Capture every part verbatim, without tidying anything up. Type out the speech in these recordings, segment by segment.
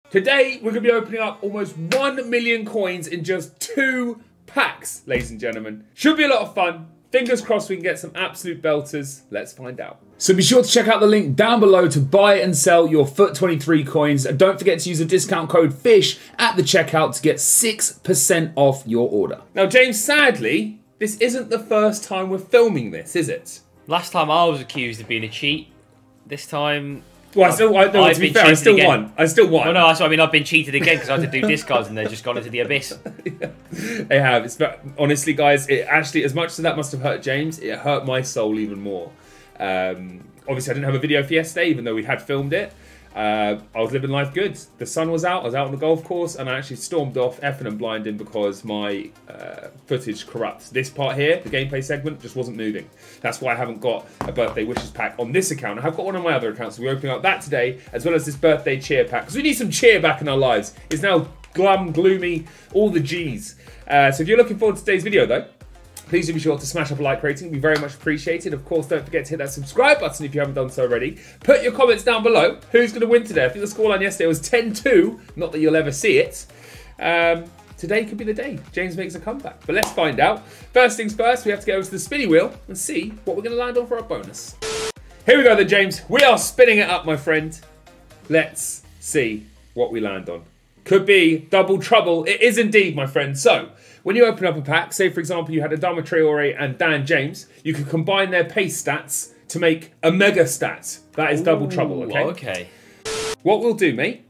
Today, we're going to be opening up almost one million coins in just two packs, ladies and gentlemen. Should be a lot of fun. Fingers crossed we can get some absolute belters. Let's find out. So be sure to check out the link down below to buy and sell your FUT twenty-three coins. And don't forget to use the discount code FISH at the checkout to get six percent off your order. Now, James, sadly, this isn't the first time we're filming this, is it? Last time I was accused of being a cheat. This time... Well, I still, I, no, I've to be fair, I still again. won. I still won. Well, no, that's what I mean. I've been cheated again because I had to do discards and they're just gone into the abyss. Yeah. They have. It's, honestly, guys, it actually, as much as that must have hurt James, it hurt my soul even more. Um, obviously, I didn't have a video for yesterday, even though we had filmed it. Uh, I was living life good. The sun was out. I was out on the golf course, and I actually stormed off effing and blinding because my uh, footage corrupts. This part here, the gameplay segment, just wasn't moving. That's why I haven't got a birthday wishes pack on this account. I have got one on my other account, so we're opening up that today, as well as this birthday cheer pack, because we need some cheer back in our lives. It's now glum, gloomy, all the G's. Uh, so if you're looking forward to today's video, though, please do be sure to smash up a like rating. It'd be very much appreciated. Of course, don't forget to hit that subscribe button if you haven't done so already. Put your comments down below. Who's going to win today? I think the scoreline yesterday was ten two. Not that you'll ever see it. Um, today could be the day James makes a comeback. But let's find out. First things first, we have to go over to the spinny wheel and see what we're going to land on for our bonus. Here we go then, James. We are spinning it up, my friend. Let's see what we land on. Could be double trouble. It is indeed, my friend. So, when you open up a pack, say for example you had Adama Traore and Dan James, you can combine their pace stats to make a mega stat. That is double Ooh, trouble, okay? Okay. What we'll do, mate,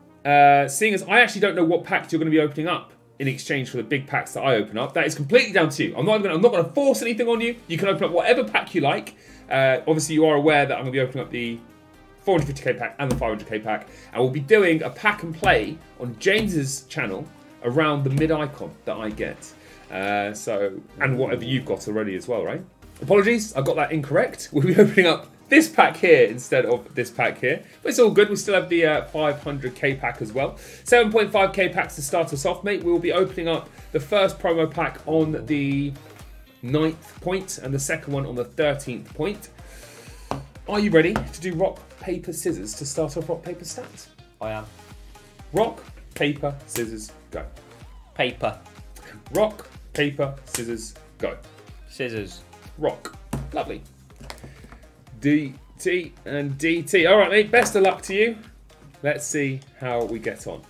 uh, seeing as I actually don't know what packs you're going to be opening up in exchange for the big packs that I open up, that is completely down to you. I'm not going to force anything on you. You can open up whatever pack you like. Uh, obviously, you are aware that I'm going to be opening up the four hundred fifty K pack and the five hundred K pack, and we'll be doing a pack and play on James's channel around the mid icon that I get. Uh, so, and whatever you've got already as well, right? Apologies, I got that incorrect. We'll be opening up this pack here instead of this pack here. But it's all good. We still have the uh, five hundred K pack as well. seven point five K packs to start us off, mate. We'll be opening up the first promo pack on the ninth point and the second one on the thirteenth point. Are you ready to do rock, paper, scissors to start off rock, paper, stats? I am. Rock, paper, scissors, go. Paper. Rock, paper, scissors, go. Scissors. Rock. Lovely. D, T, and D, T. All right, mate. Best of luck to you. Let's see how we get on.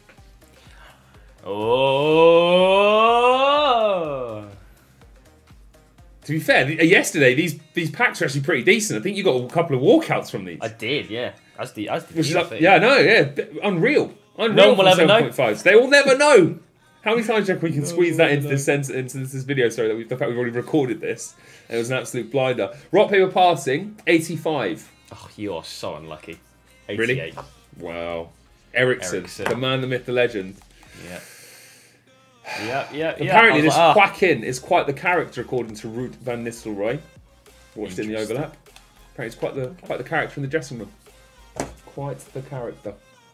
Oh. To be fair, yesterday these these packs are actually pretty decent. I think you got a couple of walkouts from these. I did, yeah. As the as the Which is like, yeah, no, yeah, unreal. Unreal. No one will ever know. They will never know. How many times do you reckon we can squeeze that into this sense, into this video? Sorry, that we, the fact we've already recorded this. And it was an absolute blinder. Rock, paper, passing, eighty-five. Oh, you are so unlucky. eighty-eight. Really? Wow. Ericsson, Ericsson, the man, the myth, the legend. Yeah. Yeah, yeah, yeah. Apparently, this like, ah. Quackin is quite the character, according to Ruud van Nistelrooy. Watched it in the overlap. Apparently, it's quite the quite the character in the dressing room. Quite the character.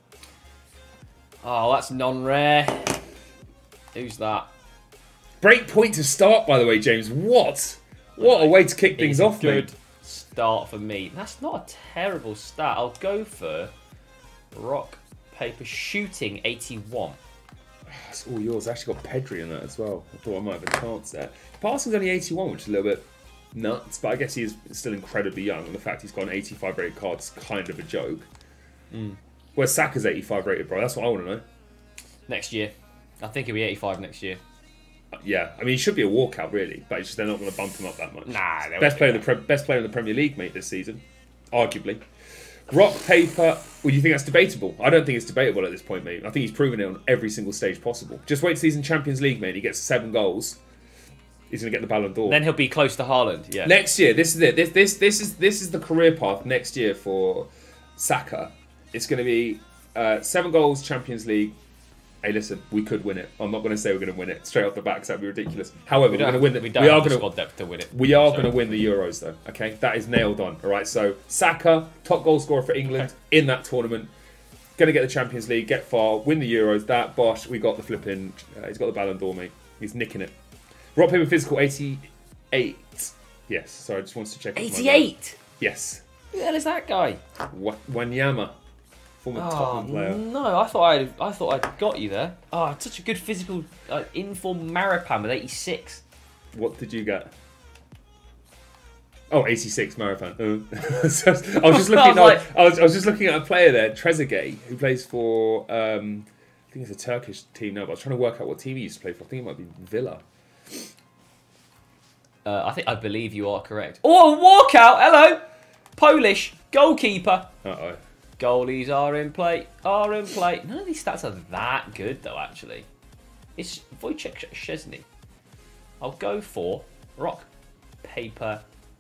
Oh, that's non-rare. Who's that? Break point to start, by the way, James. What? What a way to kick things off, good mate. Start for me. That's not a terrible start. I'll go for rock, paper, shooting, eighty-one. That's all yours. I actually got Pedri in that as well. I thought I might have a chance there. Passing's only eighty-one, which is a little bit nuts, but I guess he is still incredibly young, and the fact he's got an eighty-five rated card is kind of a joke. Mm. Where's Saka's eighty-five rated, bro? That's what I want to know. Next year. I think he'll be eighty-five next year. Yeah, I mean, he should be a walkout, really, but it's just they're not going to bump him up that much. Nah, best player in the pre best player in the Premier League, mate, this season, arguably. Rock, paper. Well, you think that's debatable? I don't think it's debatable at this point, mate. I think he's proven it on every single stage possible. Just wait till he's in Champions League, mate. He gets seven goals. He's going to get the Ballon d'Or. Then he'll be close to Haaland. Yeah. Next year, this is it. This this this is this is the career path next year for Saka. It's going to be uh, seven goals, Champions League. Hey, listen, we could win it. I'm not going to say we're going to win it straight off the back, because that'd be ridiculous. However, we we're going to win the. We, don't we have are the going squad depth to win it. We are so. going to win the Euros, though. Okay, that is nailed on. All right, so Saka, top goal scorer for England okay. in that tournament, going to get the Champions League, get far, win the Euros. That Bosch, we got the flipping. Uh, he's got the Ballon d'Or, mate. He's nicking it. Rock, paper, physical, eighty-eight. Yes. Sorry, I just wanted to check. eighty-eight. Yes. Who the hell is that guy? Wanyama. Former Oh, Tottenham player. no, I thought I I thought I'd got you there. Oh, such a good physical uh, informed Maripan with eighty-six. What did you get? Oh, eighty-six Marathon. Oh. So, I was just looking. I was like- at, I, was, I was just looking at a player there, Trezeguet, who plays for. Um, I think it's a Turkish team now. But I was trying to work out what team he used to play for. I think it might be Villa. Uh, I think I believe you are correct. Oh, walkout! Hello, Polish goalkeeper. Uh oh. Goalies are in play. Are in play. None of these stats are that good though. Actually, it's Wojciech Szczesny. I'll go for rock, paper.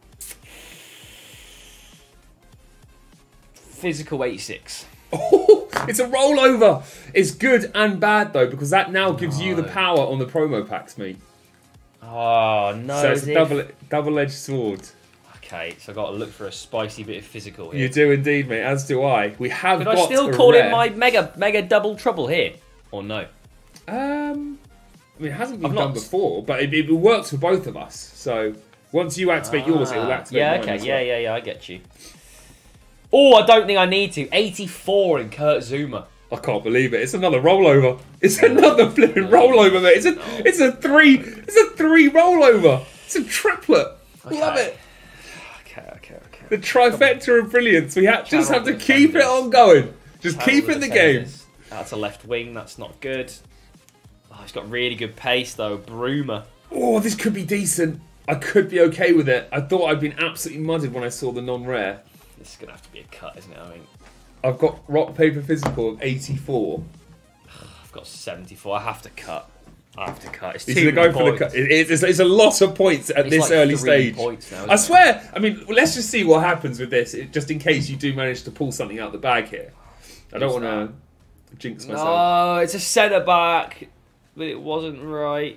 Physical eighty-six. Oh, it's a rollover. It's good and bad though because that now gives No. you the power on the promo packs, mate. Oh no! so it's as a if- double double-edged sword. Okay, so I got to look for a spicy bit of physical here. You do indeed, mate. As do I. We have Could got I still a call rare. it my mega mega double trouble here, or no? Um, I mean, it hasn't been I've done not- before, but it, it works for both of us. So once you activate yours, it will Ah, activate yeah, mine okay, as yeah, well. yeah, yeah. I get you. Oh, I don't think I need to. eighty-four in Kurt Zuma. I can't believe it. It's another rollover. It's another flipping rollover, mate. It's a, it's a three, it's a three rollover. It's a triplet. Okay. Love it. Okay, okay, okay. The trifecta of brilliance. We ha- just have to Channel keep it defenders. on going. Just Channel keep it in the game. defenders. That's a left wing. That's not good. Oh, he's got really good pace though. Bruma. Oh, this could be decent. I could be okay with it. I thought I'd been absolutely mudded when I saw the non-rare. This is gonna have to be a cut, isn't it? I mean, I've got rock, paper, physical of eighty-four. I've got seventy-four. I have to cut. I have to cut. It's He's too going to many go for the points. cut. It- It's, it's a lot of points at It's this like early three stage. points now, isn't I it? swear. I mean, let's just see what happens with this, it- just in case you do manage to pull something out the bag here. I don't Who's want to jinx myself. No, it's a centre back, but it wasn't right.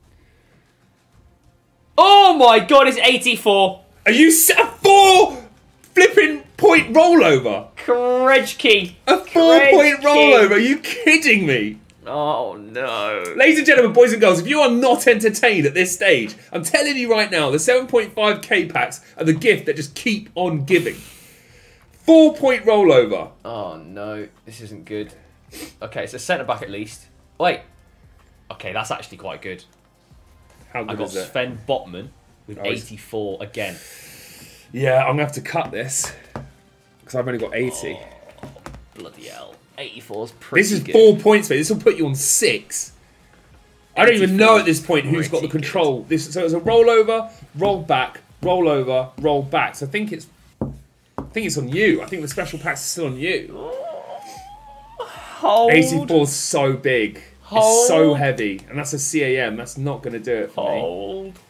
Oh my god, it's eighty-four. Are you set a four flipping point rollover? Krejci. A four point Krejci. rollover? Are you kidding me? Oh no. Ladies and gentlemen, boys and girls, if you are not entertained at this stage, I'm telling you right now, the seven point five K packs are the gift that just keep on giving. Four point rollover. Oh no, this isn't good. Okay, it's a centre back at least. Wait. Okay, that's actually quite good. How I good got is it? Sven Botman with Oh, he's- eighty-four again. Yeah, I'm going to have to cut this. Because I've only got eighty. Oh, bloody hell. eighty-four is pretty This is good. four points, mate. This will put you on six. I don't even know at this point who's got the Pretty control. This so it's a rollover, roll back, roll over, roll back. So I think it's I think it's on you. I think the special pack's still on you. Hold. eighty-four is so big. Hold. It's so heavy. And that's a C A M. That's not going to do it for me. Hold.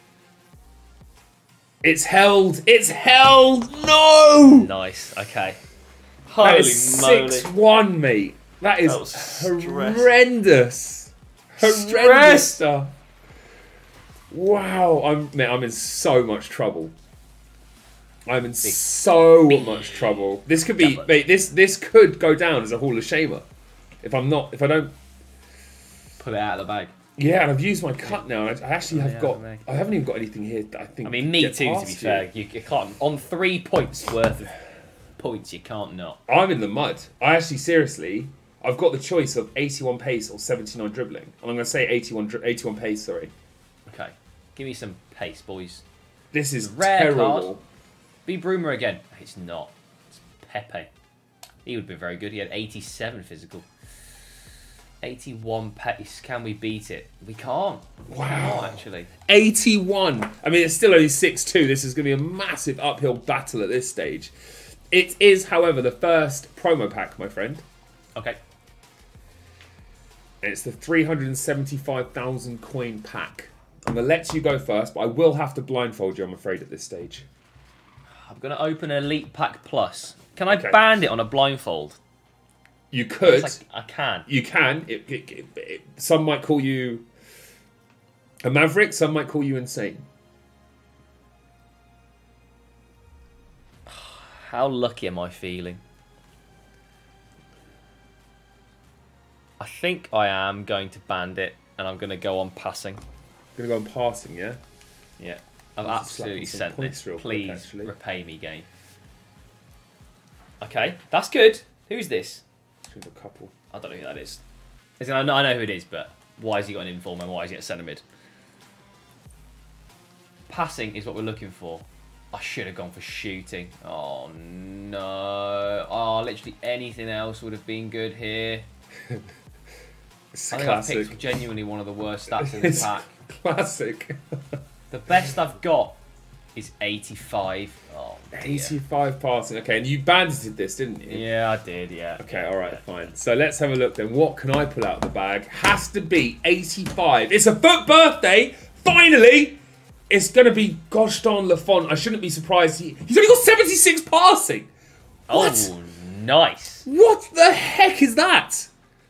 It's held. It's held. No! Nice. Okay. That Holy is moly. six one, mate. That is That was stress. horrendous. Horrendous Stress. stuff. Wow, I'm mate, I'm in so much trouble. I'm in so much trouble. This could be, Definitely. mate. This this could go down as a Hall of Shamer if I'm not. If I don't. Pull it out of the bag. Yeah, and I've used my cut now. I I actually have yeah, got. mate. I haven't even got anything here that I think. I mean, me gets too, to past be you. fair. You, you can't. On three points worth of points, you can't not. I'm in the mud. I actually, seriously, I've got the choice of eighty-one pace or seventy-nine dribbling. And I'm going to say eighty-one, dri- eighty-one pace, sorry. Okay. Give me some pace, boys. This is Rare terrible. card. Be Bruma again. It's not. It's Pepe. He would be very good. He had eighty-seven physical. eighty-one pace. Can we beat it? We can't. We Wow. cannot, actually. eighty-one. I mean, it's still only six two. This is going to be a massive uphill battle at this stage. It is, however, the first promo pack, my friend. Okay. And it's the three hundred seventy-five thousand coin pack. I'm going to let you go first, but I will have to blindfold you, I'm afraid, at this stage. I'm going to open Elite Pack Plus. Can I Okay. band it on a blindfold? You could. It's like, I can. You can. It, it, it, it, some might call you a maverick. Some might call you insane. How lucky am I feeling? I think I am going to band it, and I'm going to go on passing. Gonna go on passing, yeah. Yeah, I've Let's absolutely slap on some sent points this. real quick, Please actually. repay me, game. Okay, that's good. Who's this? There's a couple. I don't know who that is. As in, I know, I know who it is, but why has he got an inform and why is he at centre mid? Passing is what we're looking for. I should have gone for shooting. Oh, no. Oh, literally anything else would have been good here. It's I think classic. I picked genuinely one of the worst stats in the It's pack. Classic. The best I've got is eighty-five. Oh, dear. eighty-five passing. Okay, and you bandited this, didn't you? Yeah, I did, yeah. Okay, alright, fine. So let's have a look then. What can I pull out of the bag? Has to be eighty-five. It's a FUT birthday! Finally! It's going to be gosh darn Lafont. I shouldn't be surprised. He, he's only got seventy-six passing! What? Oh, nice. What the heck is that?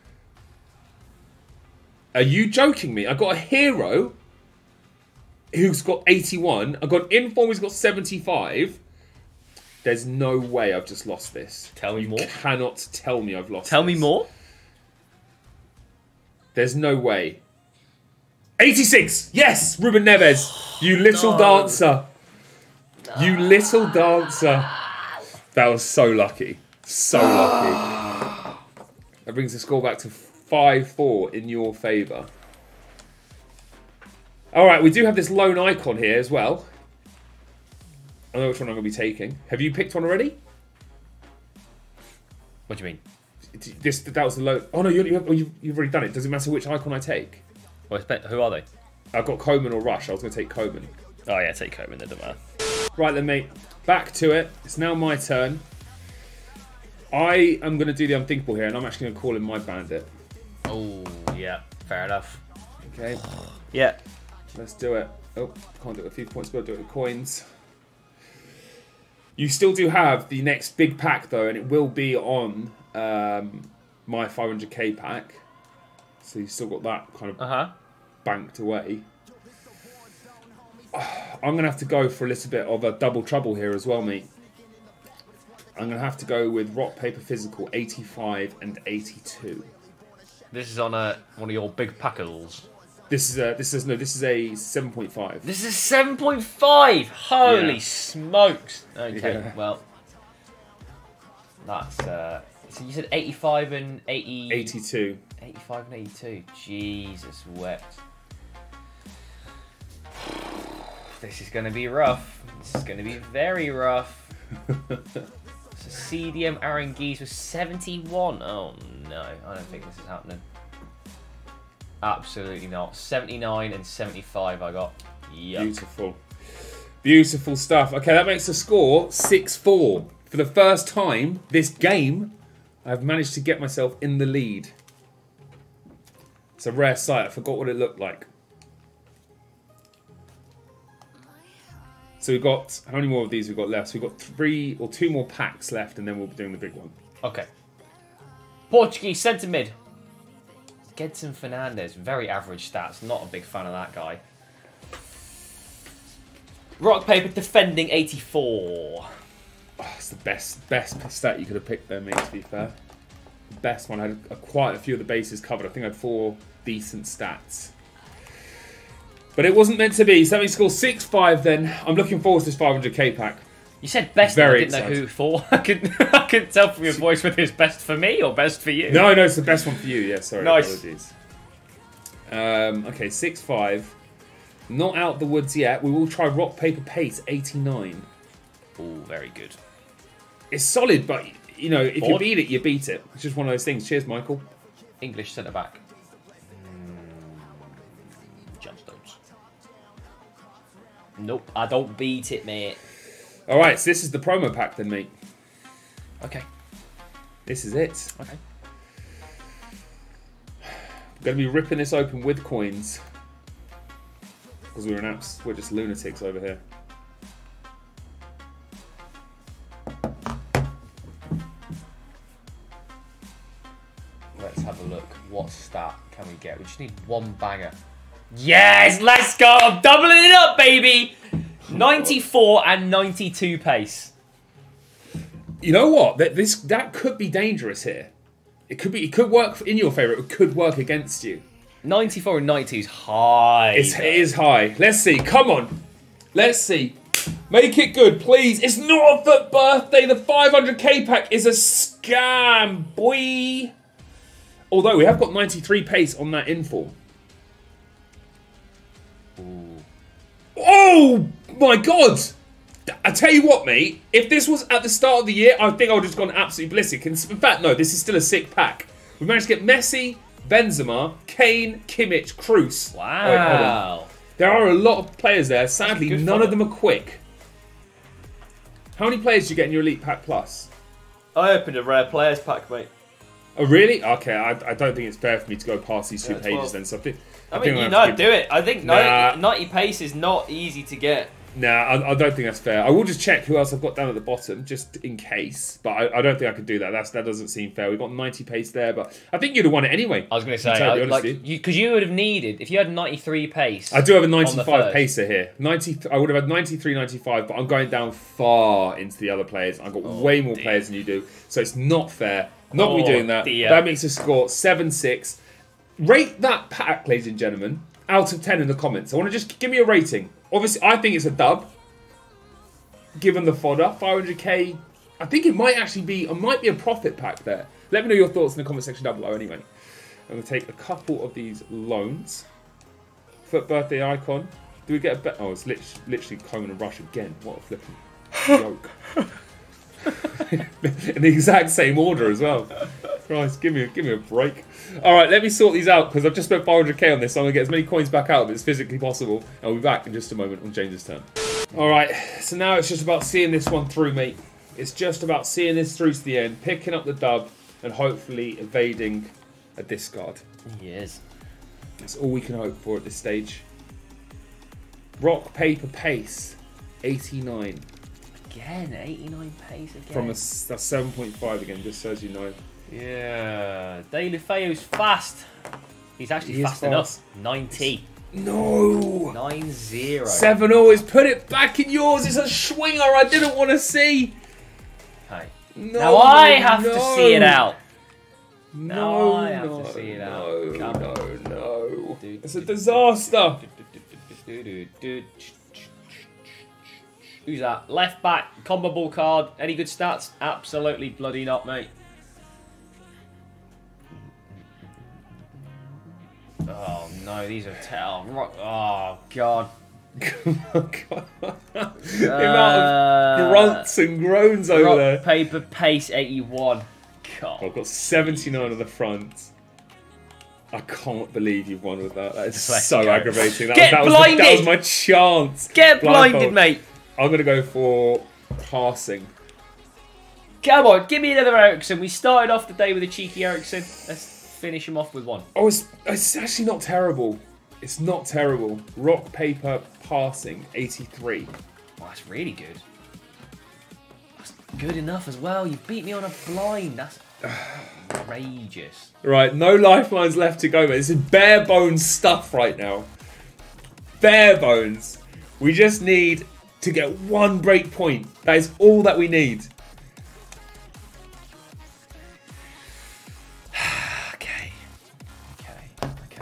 Are you joking me? I got a hero who's got eighty-one. I got an inform who's got seventy-five. There's no way I've just lost this. Tell me you more. Cannot tell me I've lost Tell this. me more. There's no way. eighty-six! Yes! Ruben Neves! You little No. dancer. You little dancer. That was so lucky. So lucky. That brings the score back to five four in your favour. Alright, we do have this lone icon here as well. I know which one I'm going to be taking. Have you picked one already? What do you mean? This That was the lone... Oh no, you, you have, oh, you've, you've already done it. Does it matter which icon I take? Well, who are they? I've got Coman or Rush. I was going to take Coman. Oh, yeah, take Coman, it doesn't matter. Right then, mate. Back to it. It's now my turn. I am going to do the unthinkable here, and I'm actually going to call him my bandit. Oh, yeah, fair enough. Okay, Yeah. let's do it. Oh, can't do it with a few points, but I'll do it with coins. You still do have the next big pack, though, and it will be on um, my five hundred K pack. So you've still got that kind of Uh-huh. banked away. I'm going to have to go for a little bit of a double trouble here as well, mate. I'm going to have to go with Rock, Paper, Physical, eighty-five and eighty-two. This is on a, one of your big packles. This is a, this is, no, this is a seven point five. This is seven point five! Holy Yeah. smokes! Okay, Yeah. well. That's, uh... So you said eighty-five and eighty... eighty-two. eighty-five and eighty-two. Jesus wept. This is going to be rough. This is going to be very rough. So C D M Aranguiz was seventy-one. Oh no, I don't think this is happening. Absolutely not. seventy-nine and seventy-five I got. Yep. Beautiful. Beautiful stuff. Okay, that makes the score six four. For the first time this game, I've managed to get myself in the lead. It's a rare sight. I forgot what it looked like. So we've got, how many more of these we've got left? So we've got three or two more packs left, and then we'll be doing the big one. Okay. Portuguese centre mid. Gedson Fernandes. Very average stats. Not a big fan of that guy. Rock, paper, defending eighty-four. Oh, it's the best, best stat you could have picked there, mate, to be fair. Best one. I had a, quite a few of the bases covered. I think I had four decent stats. But it wasn't meant to be. So that means score six five then. I'm looking forward to this five hundred K pack. You said best, Very and I didn't excited. know who for. I couldn't, I couldn't tell from your voice whether it's best for me or best for you. No, no, it's the best one for you. Yeah, sorry. Nice. Apologies. Um, okay, six five. Not out the woods yet. We will try Rock, Paper, Pace, eighty-nine. Oh, very good. It's solid, but, you know, if you Bored? beat it, you beat it. It's just one of those things. Cheers, Michael. English centre back. John Stones. Nope, I don't beat it, mate. All right, so this is the promo pack then, mate. Okay. This is it. Okay. I'm going to be ripping this open with coins. Because we're an apps. We're just lunatics over here. Let's have a look. What stat can we get? We just need one banger. Yes, let's go. I'm doubling it up, baby. ninety-four and ninety-two pace. You know what? That this that could be dangerous here. It could be. It could work in your favour. It could work against you. ninety-four and ninety-two is high. It's, it is high. Let's see. Come on. Let's see. Make it good, please. It's not a FUT birthday. The five hundred K pack is a scam, boy. Although we have got ninety-three pace on that inform. Ooh. Oh my god! I tell you what, mate. If this was at the start of the year, I think I would have just gone absolutely ballistic. In fact, no, this is still a sick pack. We managed to get Messi, Benzema, Kane, Kimmich, Kroos. Wow. Wait, there are a lot of players there. Sadly, none of them are quick. How many players do you get in your Elite Pack Plus? I opened a rare players pack, mate. Oh, really? Okay, I, I don't think it's fair for me to go past these two Yeah, pages well, then. So I think, I I think mean, I'm you gonna know, have to do it. I think ninety, Nah. ninety pace is not easy to get. Nah, I, I don't think that's fair. I will just check who else I've got down at the bottom, just in case. But I, I don't think I can do that. That's, that doesn't seem fair. We've got ninety pace there, but I think you'd have won it anyway. I was going to say, totally I, like, honest you because you would have needed, if you had ninety-three pace. I do have a on the ninety-five first. pacer here. ninety. I would have had ninety-three, ninety-five, but I'm going down far into the other players. I've got Oh, way more dear. players than you do, so it's not fair. Not Oh, me doing that. dear. That makes a score seven six. Rate that pack, ladies and gentlemen, out of ten in the comments. I want to just give me a rating. Obviously, I think it's a dub. Given the fodder, five hundred K, I think it might actually be, it might be a profit pack there. Let me know your thoughts in the comment section down below anyway. I'm going to take a couple of these loans. FUT birthday icon. Do we get a bet? Oh, it's lit literally Coleman and Rush again. What a flipping joke. In the exact same order as well. Christ, give me a, give me a break. All right, let me sort these out because I've just spent five hundred K on this. So I'm going to get as many coins back out of it as physically possible. And I'll be back in just a moment on James's turn. All right, so now it's just about seeing this one through, mate. It's just about seeing this through to the end, picking up the dub, and hopefully evading a discard. Yes. That's all we can hope for at this stage. Rock, paper, pace, eighty-nine. Again, eighty-nine pace again. From a, that's seven point five again, just so as you know. Yeah. Deulofeu's fast. He's actually He is fast enough. fast. ninety. No! nine zero. seven always put it back in yours. It's a swinger I didn't want to see. Hey. No, now I have no. to see it out. No, Now I have no, to see it out. no, Come no, on. no. It's a disaster. Who's that? Left back, combo ball card. Any good stats? Absolutely bloody not, mate. Oh no, these are tell. Oh god. Oh, God. The amount of grunts and groans over Rock, there. paper, pace, eighty-one. God. I've got seventy-nine on the front. I can't believe you've won with that. That is Let's so go. aggravating. That, Get was, that, was the, that blinded. was my chance. Get blinded, Blindfold. mate. I'm going to go for passing. Come on, give me another Ericsson. We started off the day with a cheeky Ericsson. Let's finish him off with one. Oh, it's, it's actually not terrible. It's not terrible. Rock, paper, passing, eighty-three. Oh, that's really good. That's good enough as well. You beat me on a blind. That's outrageous. Right, no lifelines left to go, mate. This is bare bones stuff right now. Bare bones. We just need to get one break point. That is all that we need. Okay. Okay. Okay.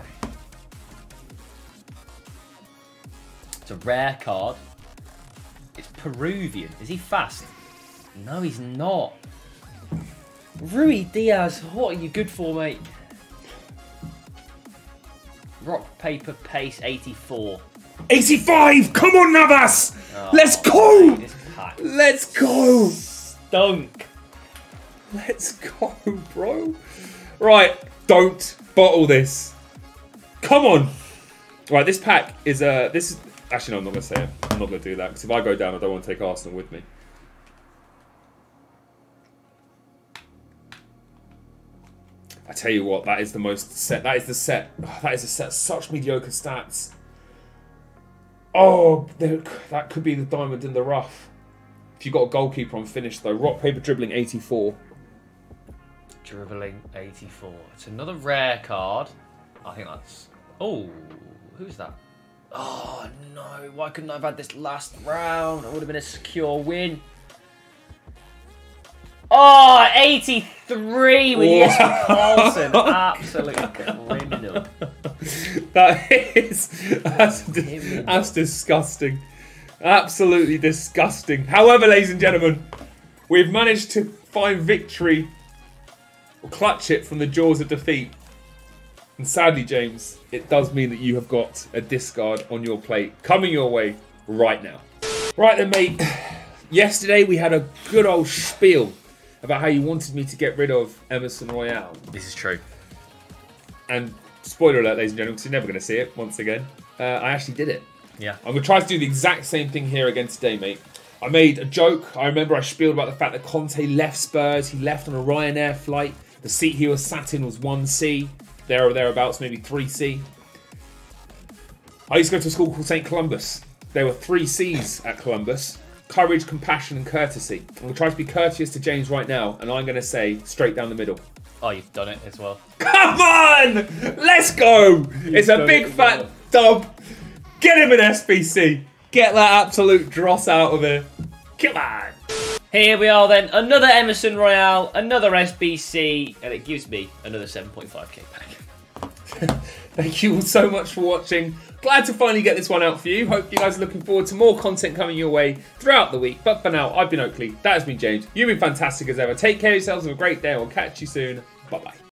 It's a rare card. It's Peruvian. Is he fast? No, he's not. Rui Diaz, what are you good for, mate? Rock, paper, pace, eighty-four. eighty-five! Come on, Navas! Oh, Let's go! mate, this pack Let's go! stunk. Let's go, bro. Right, don't bottle this. Come on. Right, this pack is uh this is actually no, I'm not gonna say it. I'm not gonna do that because if I go down, I don't want to take Arsenal with me. I tell you what, that is the most set. That is the set. Oh, that is a set. Such mediocre stats. Oh, there, that could be the diamond in the rough. If you got a goalkeeper on finish though, rock paper dribbling eighty-four. Dribbling eighty-four. It's another rare card. I think that's. Oh, who's that? Oh no! Why couldn't I have had this last round? It would have been a secure win. Oh, eighty-three with Jesper Carlson. Absolute criminal. That is that's, that's disgusting. Absolutely disgusting. However, ladies and gentlemen, we've managed to find victory or clutch it from the jaws of defeat. And sadly, James, it does mean that you have got a discard on your plate coming your way right now. Right then, mate. Yesterday we had a good old spiel about how you wanted me to get rid of Emerson Royale. This is true. And spoiler alert, ladies and gentlemen, because you're never going to see it once again. Uh, I actually did it. Yeah. I'm going to try to do the exact same thing here again today, mate. I made a joke. I remember I spieled about the fact that Conte left Spurs. He left on a Ryanair flight. The seat he was sat in was one C. There or thereabouts, maybe three C. I used to go to a school called Saint Columbus. There were three C's at Columbus. Courage, compassion, and courtesy. I'm going to try to be courteous to James right now, and I'm going to say straight down the middle. Oh, you've done it as well. Come on! Let's go! You've it's a done big it fat well. dub. Get him an S B C. Get that absolute dross out of here. Come on! Here we are then, another Emerson Royale, another S B C, and it gives me another seven point five K pack. Thank you all so much for watching. Glad to finally get this one out for you. Hope you guys are looking forward to more content coming your way throughout the week. But for now, I've been Oakley. That has been James. You've been fantastic as ever. Take care of yourselves. Have a great day. I'll catch you soon. Bye-bye.